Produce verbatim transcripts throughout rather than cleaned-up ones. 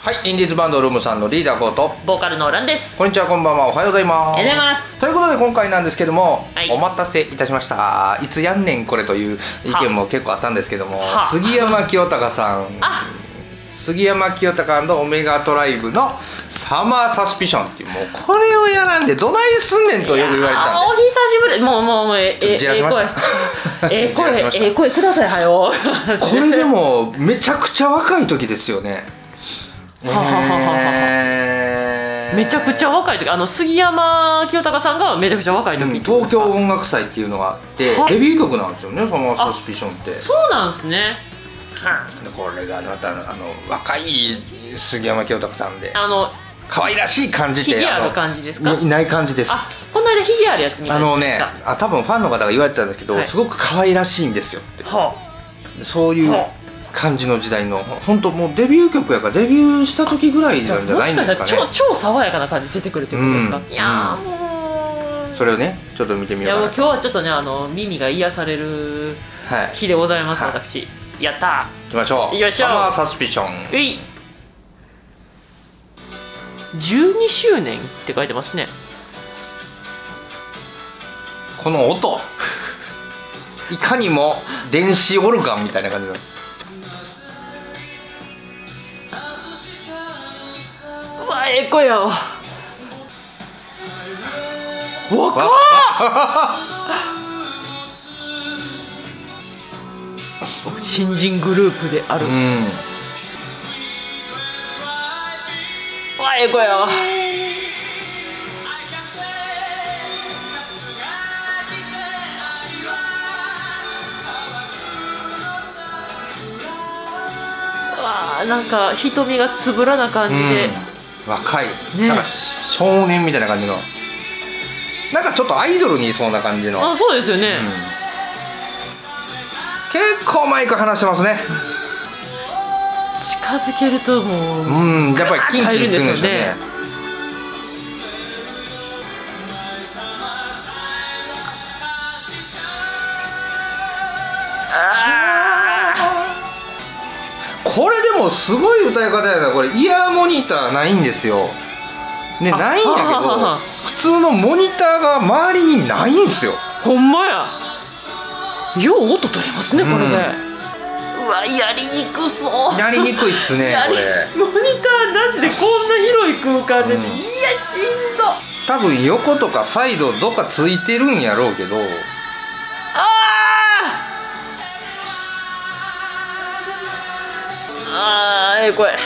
はい、インディーズバンドルームさんのリーダーことボーカルのランです。 こんにちは、こんばんは、おはようございます。 おはようございます。 ということで今回なんですけども、 はい、 お待たせいたしました。いつやんねんこれという意見も結構あったんですけども、杉山清隆さん、杉山清隆&オメガトライブのサマーサスピションっていう、もうこれをやらんでどないすんねんとよく言われたんで、 お久しぶり。もうもうもうええじらしましたええ声ええ声ください。はよこれでもめちゃくちゃ若い時ですよね。 めちゃくちゃ若い時、あの杉山清隆さんがめちゃくちゃ若い時、うん、 東京音楽祭っていうのがあって、はい、デビュー曲なんですよね、サマーサスピションって。そうなんですね。 これがまたあの若い杉山清隆さんで、 あの可愛らしい感じで、 ヒゲある感じですか？ いない感じです。 あ、この間ヒゲあるやつみたいな。 あのね、あ、多分ファンの方が言われてたんですけど、はい、すごく可愛らしいんですよって、はあ、そういう感じの時代の、本当もうデビュー曲やからデビューした時ぐらいなんじゃないんですかね。 超超爽やかな感じ出てくるってことですか？うん、いやーもうそれをねちょっと見てみようかな。 いやもう今日はちょっとね、あの耳が癒される日でございます、はい、私。やったー、 行きましょう。サマーサスピション。えい、 じゅうにしゅうねんって書いてますね。 この音いかにも電子オルガンみたいな感じの。 うわ、ええ声やわ。若っ新人グループである。うん、うわ、ええ声やわ。わ、なんか瞳がつぶらな感じで、 うん、若い、ね、なんか少年みたいな感じの、なんかちょっとアイドルにいそうな感じの。 あ、そうですよね、うん、 結構マイク離してますね。 近づけるともう、 うん、やっぱりキンキンするんでしょうね。これでもすごい歌い方やな。これイヤーモニターないんですよね。ないんやけど普通のモニターが周りにないんですよ。 ほんまや、よう音取れますねこれで、うん、うわ、やりにくそう。 やりにくいっすねこれ。 モニターなしでこんな広い空間で、うん、いや、しんど。 多分横とかサイドどっかついてるんやろうけど、 あー、ええ声。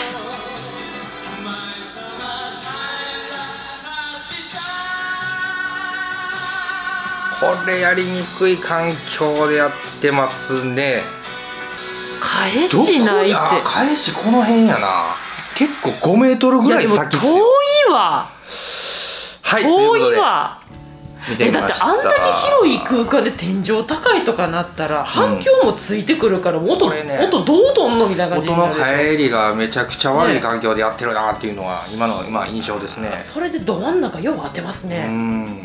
これやりにくい環境でやってますね。 返しないって。 あ、返しこの辺やな。結構ごメートルぐらい先っすよ。 遠いわ。 はい、 遠いわ。え、だってあんだけ広い空間で天井高いとかなったら反響もついてくるから、音、ね、音どうとんのみたいな感じになる。 音の帰りがめちゃくちゃ悪い環境でやってるなっていうのは今の今印象ですね。 それでど真ん中よう当てますね。うん、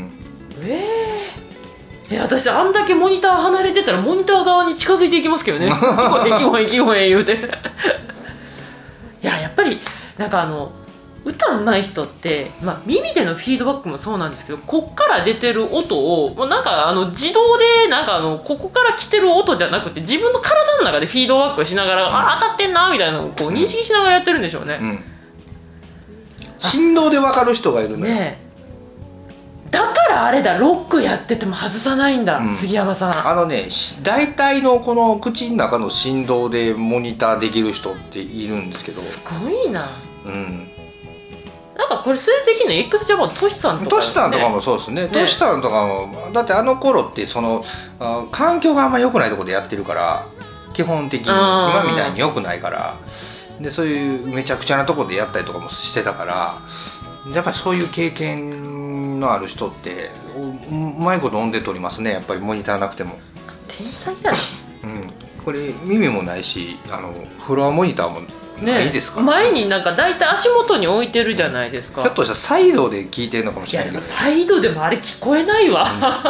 えー、え、私あんだけモニター離れてたらモニター側に近づいていきますけどね。息声息声言うて。いや、やっぱりなんかあの歌うまい人って、まあ、耳でのフィードバックもそうなんですけど、こっから出てる音をもうなんかあの自動でなんかあのここから来てる音じゃなくて自分の体の中でフィードバックしながら、うん、あ、当たってんなみたいなのをこう認識しながらやってるんでしょうね。うん、 振動で分かる人がいるね。 ねえ、だからあれだ、ロックやってても外さないんだ、うん、杉山さん。あのね、大体のこの口の中の振動でモニターできる人っているんですけど、 すごいな。 うん、 なんかこれそれできるの x ジャパントシさんとか、ね、 トシさんとかもそうですね。トシさんとかもだってあの頃ってその環境があんま良くないところでやってるから、基本的に今みたいに良くないから、でそういうめちゃくちゃなところでやったりとかもしてたから、やっぱりそういう経験のある人ってうまいこと音で取りますね。やっぱりモニターなくても。 天才やな。 うん、これ耳もないし、あのフロアモニターもないですか、 ね、前になんか大体足元に置いてるじゃないですか。 ひょっとしたらサイドで聞いてるのかもしれないけど、 いや、サイドでもあれ聞こえないわ。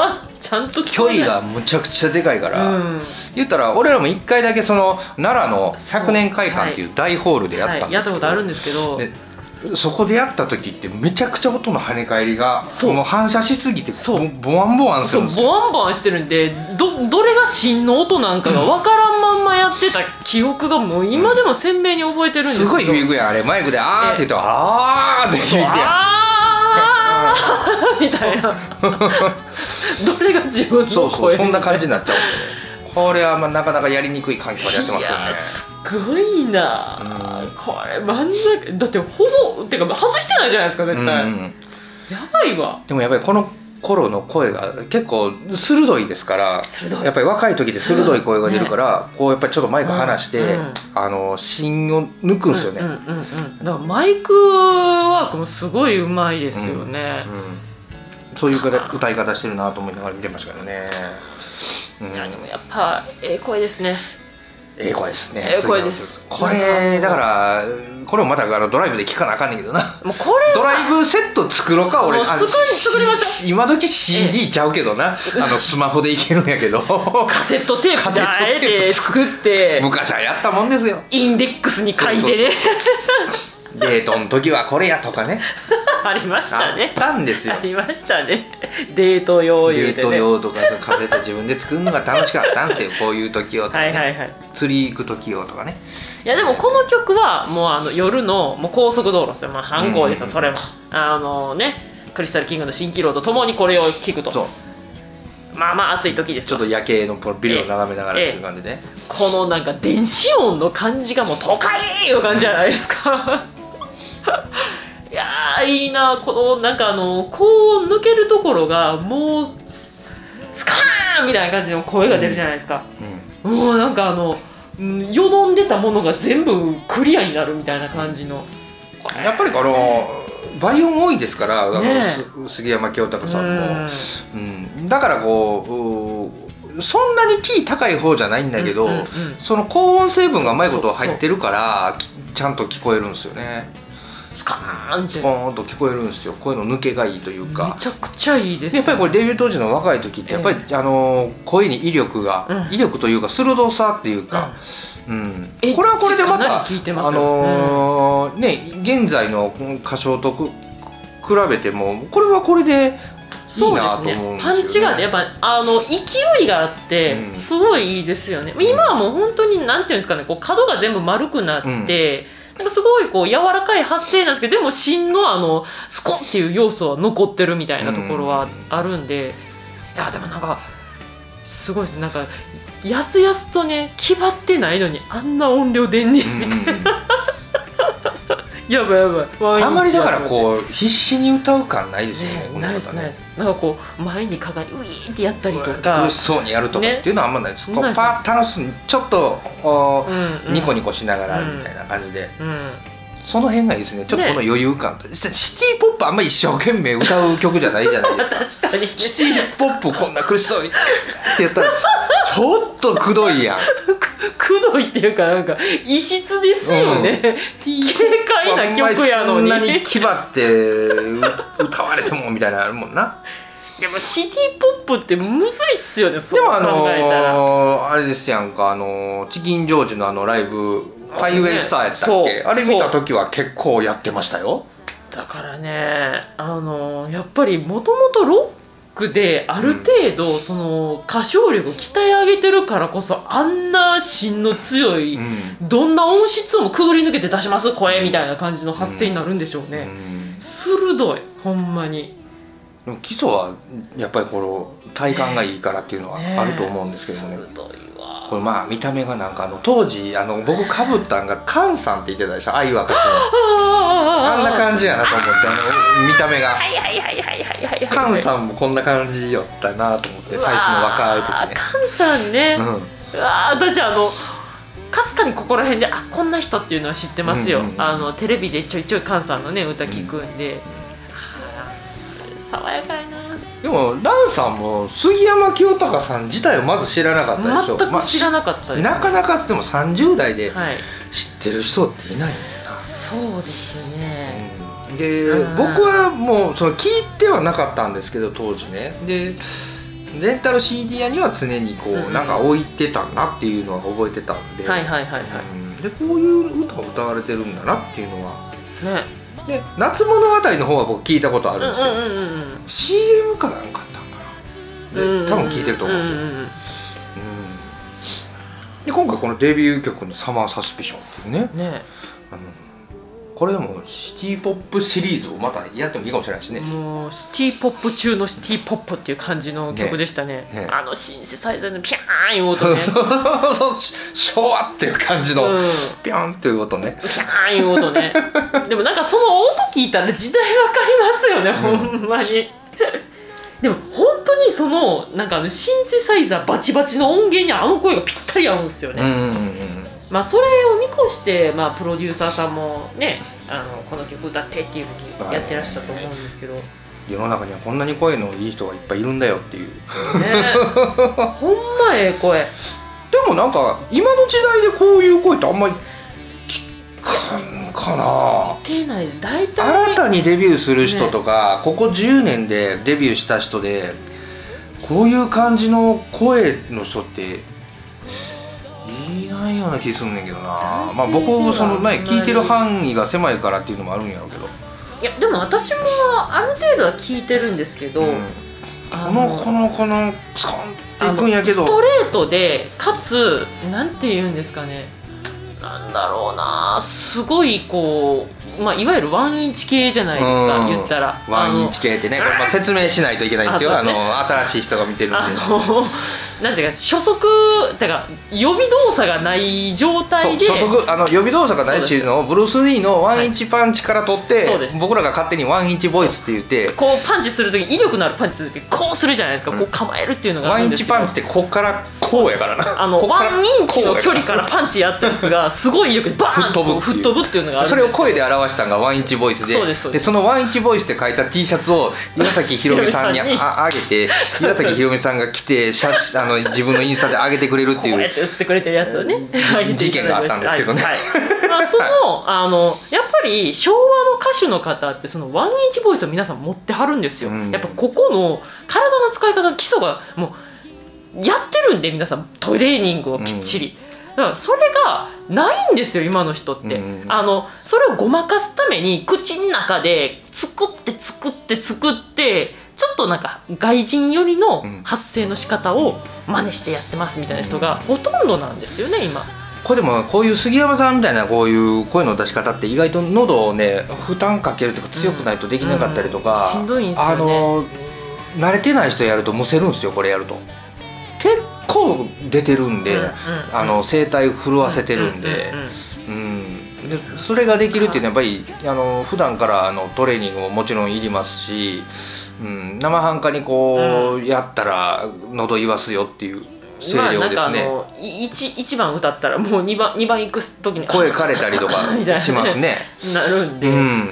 ちゃんと距離がむちゃくちゃでかいから、 うん、 言ったら俺らもいっかいだけその奈良のひゃくねん会館っていう大ホールでやったんですけど、 はいはい、やったことあるんですけど、 そこでやった時ってめちゃくちゃ音の跳ね返りがもう反射しすぎてボボワンボワンするんですよ。 ボワンボワンしてるんで、どどれが真の音なんかが分からんまんまやってた記憶がもう今でも鮮明に覚えてるんですけど、 すごい響くやんあれ。マイクであーって言うとあーって響くやん、 あーみたいなどれが自分の声。 そうそう、そんな感じになっちゃうんでね、これはまあなかなかやりにくい環境でやってますよね。 すごいな、うん、これ真ん中だってほぼってか外してないじゃないですか絶対、うん、やばいわ。 でもやっぱりこの頃の声が結構鋭いですから、やっぱり若い時で鋭い声が出るから、ね、こうやっぱりちょっとマイク離して、うんうん、あの芯を抜くんですよね。 うんうんうん、だからマイクワークもすごいうまいですよね、うんうん、 そういう歌い方してるなと思いながら見てましたけどね、 うん、いやでもやっぱええ声ですね。 ええ声ですね。 ええ声です。 これだからこれをまたあのドライブで聴かなあかんねんけどな。 もうこれドライブセット作ろうか。俺もう作り作りましょう。 今時 シーディー ちゃうけどな、あのスマホでいけるんやけどカセットテープであえて作って昔はやったもんですよ。 インデックスに書いてね、 デートの時はこれやとかねありましたね。 あったんですよ。 ありましたね。デート用言うてね。 デート用とかカセット自分で作るのが楽しかったんですよ。こういう時用とかね、はいはいはい、釣り行く時用とかね。 いやでもこの曲はもうあの夜のもう高速道路ですよ。まあ反抗ですよ、それもあのね、クリスタルキングの蜃気楼とともにこれを聴くと、そうまあまあ暑い時です。 ちょっと夜景のビルを眺めながらっていう感じで、ね、 ええ、このなんか電子音の感じがもう都会いう感じじゃないですかいやーいいな、このなんかあのこう抜けるところがもうスカーンみたいな感じの声が出るじゃないですか、うんうん、もうなんかあのよどんでたものが全部クリアになるみたいな感じの。 やっぱりあの倍音多いですから、ね、あの杉山清隆さんも、うん、だからこうそんなにキー高い方じゃないんだけど、うんうんうん、その高音成分がうまいこと入ってるからちゃんと聞こえるんですよね。 スカーンってスコーンと聞こえるんですよ。声の抜けがいいというか、 めちゃくちゃいいです、ね、 やっぱりこれデビュー当時の若い時ってやっぱり、ええ、あの声に威力が、うん、威力というか鋭さっていうか、うんうん、これはこれでまたあのーうん、ね現在の歌唱とく比べてもこれはこれでいいなと思うんですよね。 パンチがねやっぱあの勢いがあってすごいいいですよね、うん、今はもう本当になんていうんですかね、こう角が全部丸くなって、うんなんかすごいこう柔らかい発声なんですけど、でも芯のあのスコンっていう要素は残ってるみたいなところはあるんで、いやでもなんかすごいです。なんかやすやすとね決まってないのにあんな音量出んねんみたいなやばいやばい。 あんまりだからこう必死に歌う感ないですよね。 ないですないです。なんかこう前にかかりウィーってやったりとか苦しそうにやるとかっていうのはあんまないです。こうパッ楽しんちょっとニコニコしながらみたいな感じで、その辺がいいですね。ちょっとこの余裕感とシティポップあんまり一生懸命歌う曲じゃないじゃないですか確かにシティポップこんな苦しそうにってやったらちょっとくどいやんくどいっていうかなんか異質ですよね、うん、軽快な曲やのにそんなに気張って歌われてもみたいなのあるもんな。 でもシティポップってむずいっすよね。そう考えたらでもあのー、あれですやんか、あのー、チキンジョージのあのライブファイウェイスターやったっけ、あれ見た時は結構やってましたよ。 だからねあのー、やっぱりもともとロックである程度、うん、その歌唱力を鍛え上げてるからこそあんな芯の強い、うん、どんな音質もくぐり抜けて出します声みたいな感じの発声になるんでしょうね、うん、鋭いほんまに。 でも基礎はやっぱりこの体感がいいからっていうのはあると思うんですけどもね。 鋭いわ。 これまあ見た目がなんかあの当時あの僕かぶったんがカンさんって言ってたでしょ、愛は勝つのあんな感じやなと思って、あの見た目がカンさんもこんな感じよったなと思って、最初の若い時ね。 カンさんね、うん、うわ私あのかすかにここら辺であこんな人っていうのは知ってますよ、うんうんうん、あのテレビでちょいちょいカンさんのね歌聞くんで、うん爽やかいな。 でもランさんも杉山清隆さん自体をまず知らなかったでしょ。 全く知らなかったです、ね、 まあ、なかなかでもさんじゅう代で知ってる人っていないんだよな、 はい、そうですね、 うん、で僕はもうその聞いてはなかったんですけど当時ね。でレンタル シーディー 屋には常にこう、うん、なんか置いてたなっていうのは覚えてたんで、 はいはいはいはい、 うん、でこういう歌を歌われてるんだなっていうのはね。 で夏物語の方は僕聞いたことあるんですよ、 うんうんうんうん、 シーエム かなんかあったんかなで多分聞いてると思うんですよ、うんうんうんうん、で今回このデビュー曲の「サマーサスピション」っていうね、ね、あのこれでもシティポップシリーズをまたやってもいいかもしれないですね。 もうシティポップ中のシティポップっていう感じの曲でしたね。ねね、あのシンセサイザーのピャーンいう音ね、そうそうそう昭和っていう感じの、うん、ピャーンっていう音ね、 ピャーンいう音ねでもなんかその音聞いたら時代わかりますよね、うん、ほんまにでも本当にそのなんかシンセサイザーバチバチの音源にあの声がぴったり合うんですよね。うんうんうん、まあそれを見越して、まあ、プロデューサーさんもね、あのこの曲歌ってっていうふうにやってらっしゃったと思うんですけど、 世の中にはこんなに声のいい人がいっぱいいるんだよっていうねほんまええ声。 でもなんか今の時代でこういう声ってあんまり聞かんかな。 聞けない。大体新たにデビューする人とか、ね、ここじゅうねんでデビューした人でこういう感じの声の人っていないような気すんねんけどな。まあ僕その前聞いてる範囲が狭いからっていうのもあるんやろうけど、 いやでも私もある程度は聞いてるんですけど、うん、 このこのこのスコンっていくんやけどストレートでかつなんて言うんですかね、なんだろうな、すごいこう、まあ、いわゆるワンインチ系じゃないですか、言ったらワンインチ系ってね、まあ、説明しないといけないんですよ、あの新しい人が見てるんで、あのなんていうか初速てか予備動作がない状態で、 初速あの予備動作がないしのブルース・リーのワンインチパンチから取って、はい、僕らが勝手にワンインチボイスって言ってこうパンチするとき威力のあるパンチするときこうするじゃないですか、うん、こう構えるっていうのがあるんですけど、 ワンインチパンチってこっからこうやからな、 あのワンインチの距離からパンチやったやつがすごい威力でバーンと吹っ飛ぶっていうのがあるんです。 それを声で表したのがワンインチボイスで、 そうですそうです。でそのワンインチボイスで書いた T シャツを岩崎宏美さんにああげて岩崎宏美さんが来てあの自分のインスタで上げてくれるっていう、 こうやって売ってくれてるやつをね事件があったんですけどね、はいはい、まあ、そのあのやっぱり昭和の歌手の方ってそのワンインチボイスを皆さん持ってはるんですよ、うん、やっぱここの体の使い方基礎がもうやってるんで皆さんトレーニングをきっちり、うん、だからそれがないんですよ今の人って、うん、あのそれをごまかすために口の中で作って作って作ってちょっとなんか外人寄りの発声の仕方を真似してやってますみたいな人がほとんどなんですよね今。 これでもこういう杉山さんみたいなこういう声の出し方って意外と喉をね負担かけるとか強くないとできなかったりとか、 うんうん、しんどいんですよね。 あの慣れてない人やるとむせるんですよ。これやると結構出てるんで、うんうんうん、あの声帯震わせてるんで、うんうんうんうん、でそれができるっていうのはやっぱりあの普段からあのトレーニングももちろんいりますし、うん、生半可にこう、うん、やったら喉言わすよっていう声量ですね。まあ、なんかあの 1, いちばん歌ったらもうにばん、にばん行く時に声枯れたりとかしますねなるんで、 うん、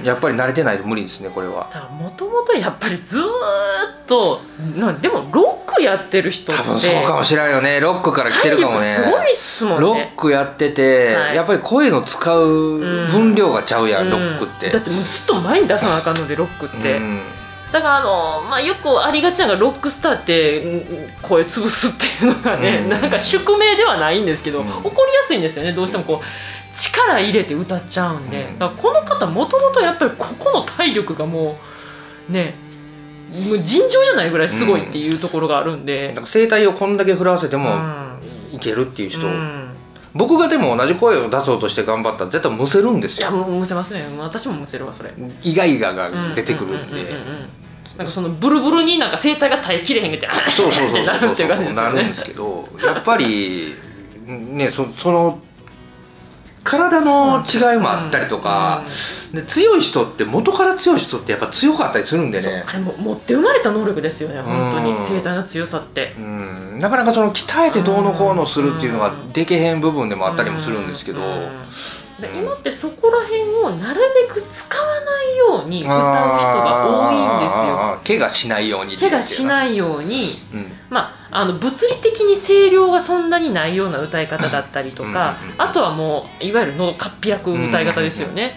やっぱり慣れてないと無理ですねこれは。 もともとやっぱりずーっとなでもロックやってる人って多分そうかもしれないよね。ロックから来てるかもね。 すごいっすもんね。 ロックやってて、はい、やっぱり声の使う分量がちゃうやん、うん、ロックって。 だってもうずっと前に出さなあかんのでロックって、うん、だからあの、まあ、よくありがちなのがロックスターって声潰すっていうのがね、うん、なんか宿命ではないんですけど、うん、起こりやすいんですよね。どうしてもこう力入れて歌っちゃうんで、うん、だからこの方もともとやっぱりここの体力がもうねもう尋常じゃないぐらいすごいっていうところがあるんで、 うん、声帯をこんだけ振らせてもいけるっていう人、うん、僕がでも同じ声を出そうとして頑張ったら絶対むせるんですよ。 いやもうむせますね。私もむせるわそれ。 イガイガが出てくるんで、 なんかそのブルブルになんか声帯が耐えきれへんってそうそうそうそうなるっていう感じですよね。 なるんですけどやっぱりね そ, その体の違いもあったりとか、うんうん、で強い人って元から強い人ってやっぱ強かったりするんでね。 あれも持って生まれた能力ですよね本当に、声帯の強さって、 うん、なかなかその鍛えてどうのこうのするっていうのができへん部分でもあったりもするんですけど、うんうんで今ってそこら辺をなるべく使わないように歌う人が多いんですよ。 怪我しないように怪我しないように、うん、まああの物理的に声量がそんなにないような歌い方だったりとか、あとはもういわゆる喉かっぴらく歌い方ですよね。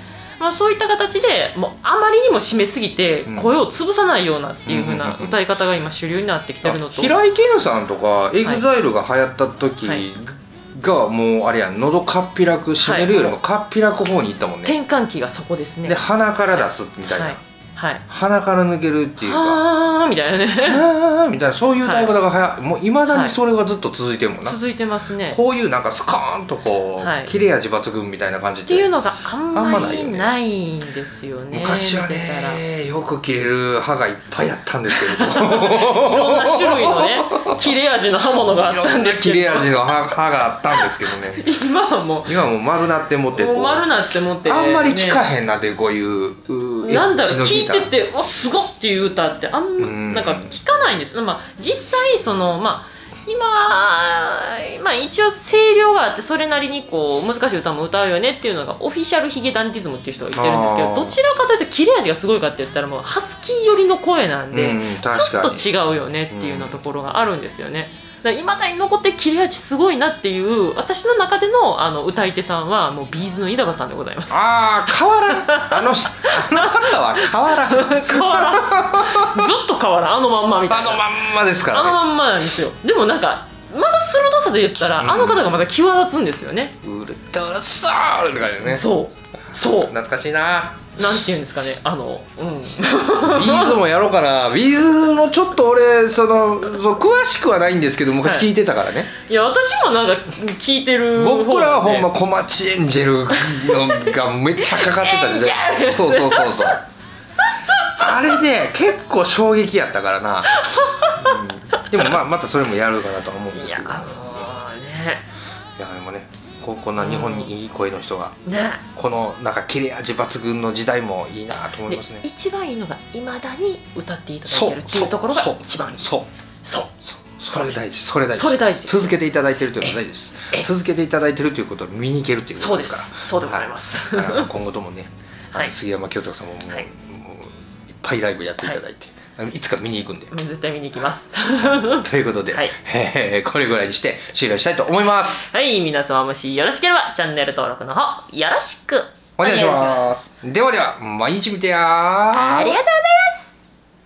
まあ、そういった形でもうあまりにも締めすぎて声を潰さないようなっていう風な歌い方が今主流になってきてるのと、 平井堅さんとか エグザイル が流行った時がもうあれやん、喉かっぴらく締めるよりもかっぴらく方にいったもんね。 転換期がそこですね。 で鼻から出すみたいな、 はいはい、 鼻から抜けるっていうか、 あーみたいなね、 あーみたいな、そういう歌い方がはや、はい、もういまだにそれがずっと続いてるもんな、 はい、続いてますね。 こういうなんかスカーンとこう、はい、切れ味抜群みたいな感じってっていうのがあんまりないんですよね。 昔はね、よく切れる刃がいっぱいあったんですけれどもいろんな種類のね切れ味の刃物があったんですけど、 切れ味の刃があったんですけどね今はもう今はもう丸なって持ってこう、 丸なって持って、 あんまり聞かへんなって、こういうなんだろう、聞いてて「おすごっ!」っていう歌ってあんなんか聞かないんです。まあ、実際その、まあ、今、まあ、一応声量があってそれなりにこう難しい歌も歌うよねっていうのがオフィシャルヒゲダンディズムっていう人が言ってるんですけど、どちらかというと切れ味がすごいかって言ったらもうハスキー寄りの声なんで、うん、ちょっと違うよねっていうようなところがあるんですよね。いまだに残って切れ味すごいなっていう私の中での、あの歌い手さんはもうビーズの稲葉さんでございます。 ああ、変わらん、あのあの方は変わらん変わらん、ずっと変わらん、あのまんまみたいな、 あのまんまですからね。 あのまんまなんですよ。でもなんかまだ鋭さで言ったら、うん、あの方がまだ際立つんですよね。 ウルトラソウルって感じね。 そうそう、 懐かしいな。 なんていうんですかね、あの、うん、 ビーズもやろうかな。ビーズのちょっと俺そのそう詳しくはないんですけど、昔聞いてたからね、はい、 いや私もなんか聞いてる方、ね、 僕らはほんまコマチエンジェルのがめっちゃかかってた時代そうそうそうそうあれね結構衝撃やったからな、うん、でもまあまたそれもやるかなとは思うんですけど、いや、あのー、ね、いやでもね、ここんな日本にいい声の人が、うんね、このなんか切れ味抜群の時代もいいなと思いますね。 一番いいのがいまだに歌っていただいてるっていうところが一番いい。 そうそうそう、それ大事、それ大事、 それ大事、 続けていただいてるというのは大事です。続けていただいてるということを見に行けるということですから。 そうでございます。 はい、今後ともね、はい、杉山清隆さんももう、はい、もういっぱいライブやっていただいて、はい、いつか見に行くんで、 絶対見に行きますということで、はい、えー、これぐらいにして終了したいと思います。 はい、皆様もしよろしければチャンネル登録の方よろしくお願いします。ではでは、毎日見てやー。 ありがとうございます。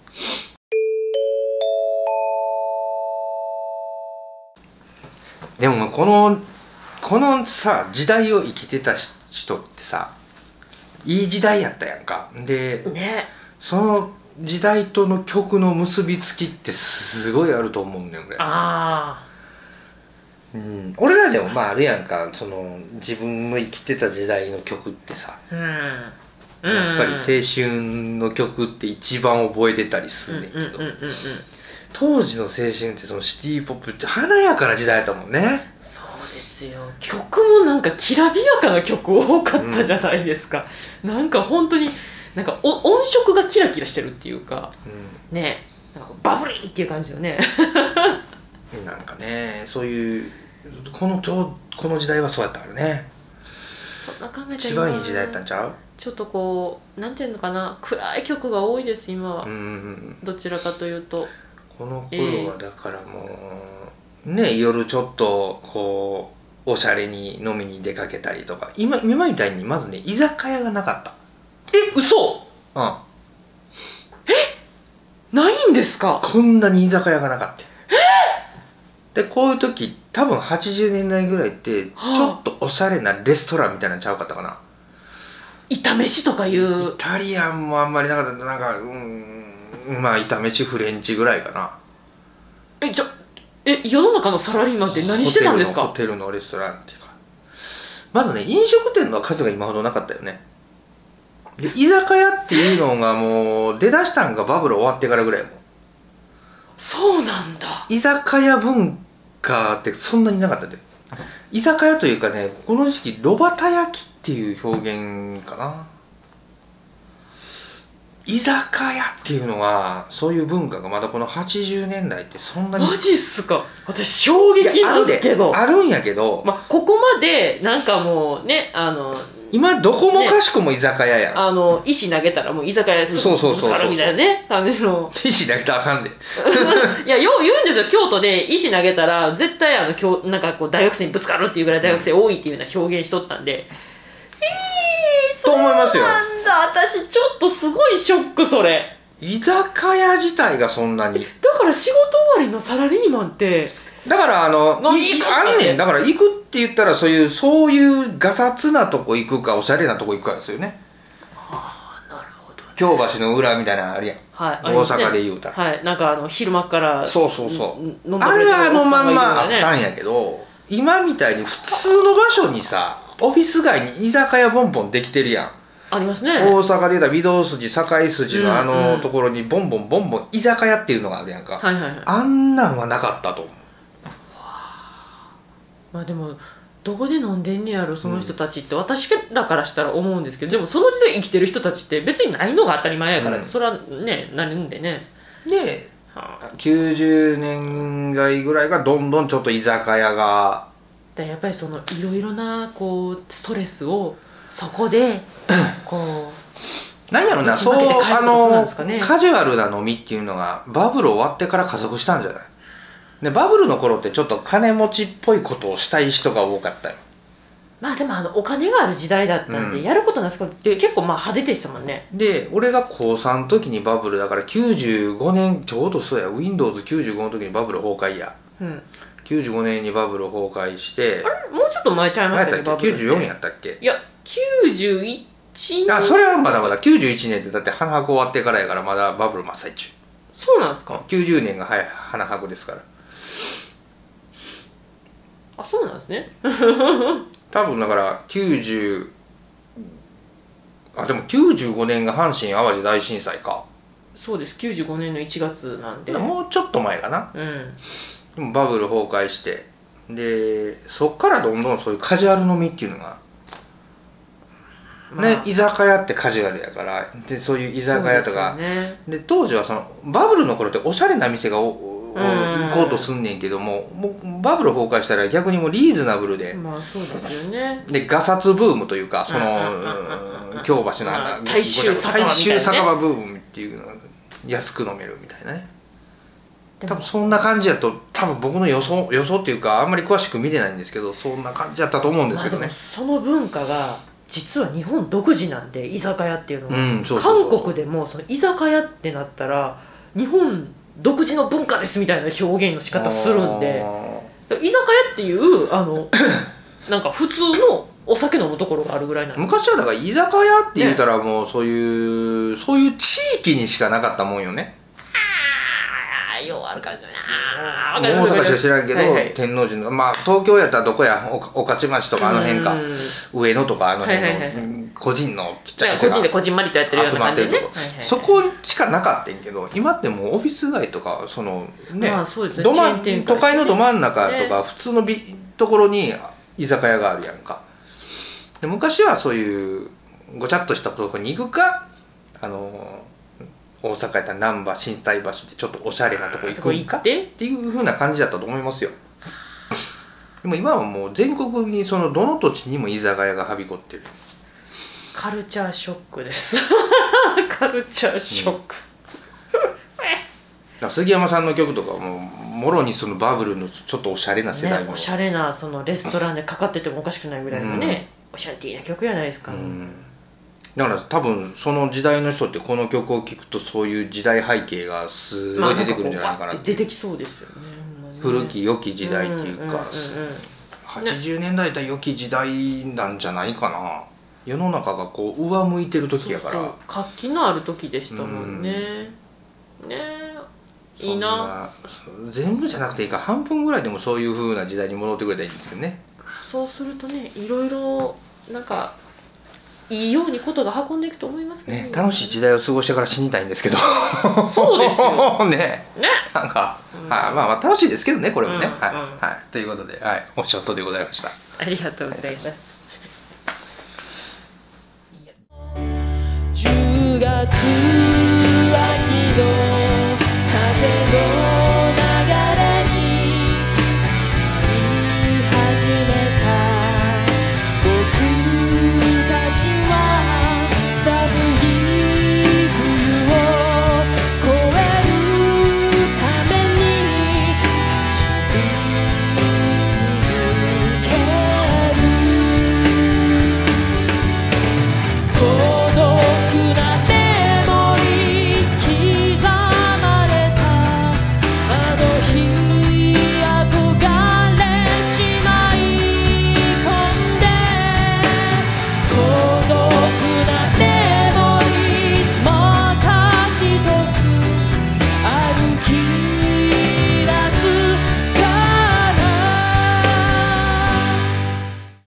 でもこのこのさ時代を生きてた人ってさ、いい時代やったやんか。で、ね、その時代との曲の結びつきってすごいあると思うんだよね。ああ、うん、俺らでもまああるやんか、その自分の生きてた時代の曲ってさ、うん、やっぱり青春の曲って一番覚えてたりするねんけど、当時の青春ってそのシティポップって華やかな時代だったもんね。 そうですよ。曲もなんかきらびやかな曲多かったじゃないですか、うん、なんか本当になんかお音色がキラキラしてるっていうか、うん、ね、なんかバブリーっていう感じよねなんかね、そういうこのちょこの時代はそうやったからね。 そんな考えたら一番いい時代やったんちゃう？ ちょっとこうなんていうのかな、暗い曲が多いです今は、うん、どちらかというと。 この頃はだからもう、えー、ね、夜ちょっとこうおしゃれに飲みに出かけたりとか、今今みたいにまずね居酒屋がなかった。 え、嘘？うん。え、ないんですか？ こんなに居酒屋がなかった。えー、でこういう時多分はちじゅうねんだいぐらいってちょっとおしゃれなレストランみたいなのちゃうかったかな。 炒飯とかいう。 イタリアンもあんまりなかった。なんかうん、まあ炒飯フレンチぐらいかな。 え、じゃえ世の中のサラリーマンって何してたんですか？ ホテルの、ホテルのレストランっていうか、まずね飲食店の数が今ほどなかったよね。で居酒屋っていうのがもう出だしたんがバブル終わってからぐらいも。 そうなんだ。 居酒屋文化ってそんなになかったで。居酒屋というかね、この時期炉端焼きっていう表現かな。居酒屋っていうのはそういう文化がまだこのはちじゅうねんだいってそんなに。 マジっすか？私衝撃なんですけど。 あるんやけど、 まあ、ここまでなんかもうね、あの今どこもかしくも居酒屋やん、ね、 あの石投げたらもう居酒屋すぐぶつかるみたいなね感じの。 石投げたらあかんでいやよう言うんですよ、京都で石投げたら絶対あのきょなんかこう大学生にぶつかるっていうぐらい大学生多いっていうような表現しとったんで、えーと思いますよ。 なんだ、私ちょっとすごいショックそれ。 居酒屋自体がそんなに。 だから仕事終わりのサラリーマンって。 だからあのいあんねん。だから行くって言ったらそういうそういうガサツなとこ行くかおしゃれなとこ行くかですよね。 ああ、なるほど、ね。 京橋の裏みたいなのあるやん。 はい、 大阪で言うたら。 はい、なんかあの昼間からそうそうそう。あれはあのまんまあったんやけど、今みたいに普通の場所にさ、オフィス街に居酒屋ボンボンできてるやん。 ありますね。 大阪で言うたら御堂筋堺筋のあのところにボンボンボンボン居酒屋っていうのがあるやんか。 はいはいはい。 あんなんはなかったと思う。 まあでもどこで飲んでんねやろその人たちって私らからしたら思うんですけど、でもその時代生きてる人たちって別にないのが当たり前やから、うん、それはねなるんでね。 で、はあ、きゅうじゅうねんだいぐらいがどんどんちょっと居酒屋がでやっぱりそのいろいろなこうストレスをそこでこう何やろな、そうあのカジュアルな飲みっていうのがバブル終わってから加速したんじゃない。でバブルの頃ってちょっと金持ちっぽいことをしたい人が多かったよ。 まあでもあのお金がある時代だったんで、うん、やることなんですけど結構まあ派手でしたもんね。 で俺がこうさんの時にバブルだからきゅうじゅうごねんちょうどそうや ウィンドウズきゅうじゅうご の時にバブル崩壊や、うん、きゅうじゅうごねんにバブル崩壊して、 あれもうちょっと前ちゃいましたっけバブルって。きゅうじゅうよんやったっけ。 いやきゅうじゅういちねん。 あそれはまだまだきゅうじゅういちねんってだって花博終わってからやからまだバブル真っ最中。 そうなんですか。 きゅうじゅうねんがは花博ですから。 あそうなんですね多分だからきゅうじゅうあでもきゅうじゅうごねんが阪神・淡路大震災か。 そうです、きゅうじゅうごねんのいちがつなんでもうちょっと前かな。 うんでもバブル崩壊してでそっからどんどんそういうカジュアル飲みっていうのが、まあ、ね居酒屋ってカジュアルやからでそういう居酒屋とか で,、ね、で当時はそのバブルの頃っておしゃれな店がお行こうとすんねんけども、もうバブル崩壊したら逆にもうリーズナブルで、 まあそうですよね。 でガサツブームというかその京橋のあんな大衆酒場みたいな、ね、 大衆酒場ブームっていうのが安く飲めるみたいなね。多分そんな感じやと多分僕の予想予想っていうかあんまり詳しく見てないんですけどそんな感じやったと思うんですけどね。 その文化が実は日本独自なんで居酒屋っていうのは、うん、そうそうそう韓国でもその居酒屋ってなったら日本独自の文化ですみたいな表現の仕方するんで、居酒屋っていうあのなんか普通のお酒飲むところがあるぐらいなんで。 昔はだから居酒屋って言うたらもうそういう、ね、そういう地域にしかなかったもんよね。 ああようある感じだな。 大阪しか知らんけど、はいはい、天王寺のまあ東京やったらどこや御徒町とかあの辺か上野とかあの辺の、はいはいはい、個人のちっちゃい個人でこじんまりとやってるような感じでね、 そこしかなかったんけど今ってもうオフィス街とかそのね、 まあそうですね、 どま都会のど真ん中とか普通のびところに居酒屋があるやんか。で昔はそういうごちゃっとしたところに行くかあの大阪やったら難波心斎橋でちょっとおしゃれなとこ行くかっていう風な感じだったと思いますよ。でも今はもう全国にそのどの土地にも居酒屋がはびこってる。 カルチャーショックですカルチャーショック、 うん、杉山さんの曲とかももろにそのバブルのちょっとおしゃれな世代の、 ね、おしゃれなそのレストランでかかっててもおかしくないぐらいのね、うん、おしゃれティーな曲じゃないですか、うん、 だから多分その時代の人ってこの曲を聴くとそういう時代背景がすごい出てくるんじゃないかなって、まあ、 出てきそうですよね。 古き良き時代っていうかはちじゅうねんだいだ良き時代なんじゃないかな。世の中がこう上向いてる時やからそうそう活気のある時でしたもんね。ねえいいな。 全部じゃなくていいから半分ぐらいでもそういう風な時代に戻ってくれたらいいんですけどね。 そうするとねいろいろなんかいいようにことが運んでいくと思いますね。 ね楽しい時代を過ごしてから死にたいんですけどそうですよねねなんか、うん、まあまあ楽しいですけどねこれもね、うん、はい、うん、はい、ということで、はい、おショットでございました。 ありがとうございます。 じゅうがつ秋の